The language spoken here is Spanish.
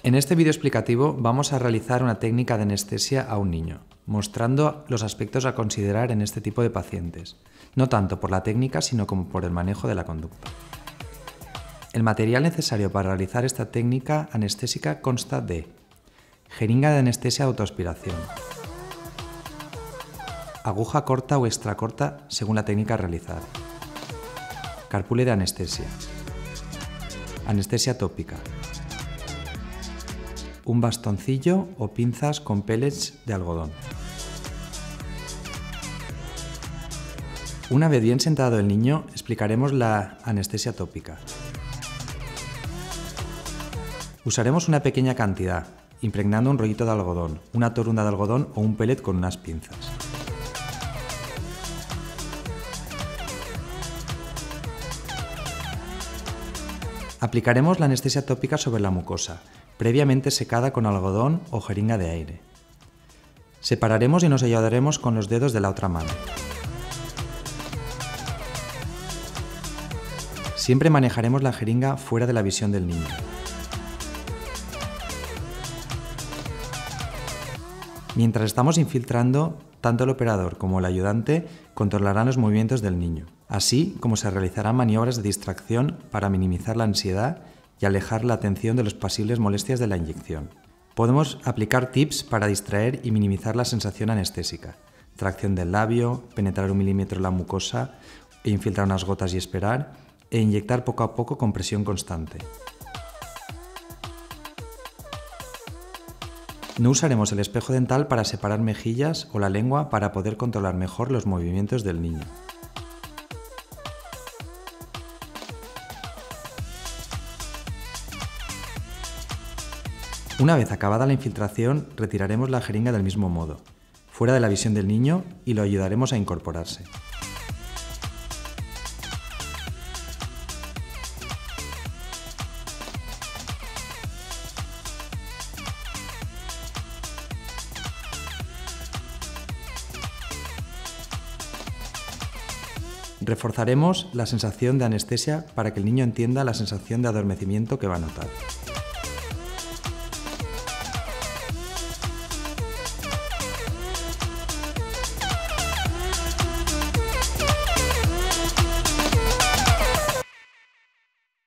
En este vídeo explicativo vamos a realizar una técnica de anestesia a un niño, mostrando los aspectos a considerar en este tipo de pacientes, no tanto por la técnica sino como por el manejo de la conducta. El material necesario para realizar esta técnica anestésica consta de jeringa de anestesia de autoaspiración, aguja corta o extracorta según la técnica a realizar, carpule de anestesia, anestesia tópica, un bastoncillo o pinzas con pellets de algodón. Una vez bien sentado el niño, explicaremos la anestesia tópica. Usaremos una pequeña cantidad, impregnando un rollito de algodón, una torunda de algodón o un pellet con unas pinzas. Aplicaremos la anestesia tópica sobre la mucosa, previamente secada con algodón o jeringa de aire. Separaremos y nos ayudaremos con los dedos de la otra mano. Siempre manejaremos la jeringa fuera de la visión del niño. Mientras estamos infiltrando, tanto el operador como el ayudante controlarán los movimientos del niño, así como se realizarán maniobras de distracción para minimizar la ansiedad y alejar la atención de las posibles molestias de la inyección. Podemos aplicar tips para distraer y minimizar la sensación anestésica: tracción del labio, penetrar 1 milímetro en la mucosa, infiltrar unas gotas y esperar, e inyectar poco a poco con presión constante. No usaremos el espejo dental para separar mejillas o la lengua para poder controlar mejor los movimientos del niño. Una vez acabada la infiltración, retiraremos la jeringa del mismo modo, fuera de la visión del niño, y lo ayudaremos a incorporarse. Reforzaremos la sensación de anestesia para que el niño entienda la sensación de adormecimiento que va a notar.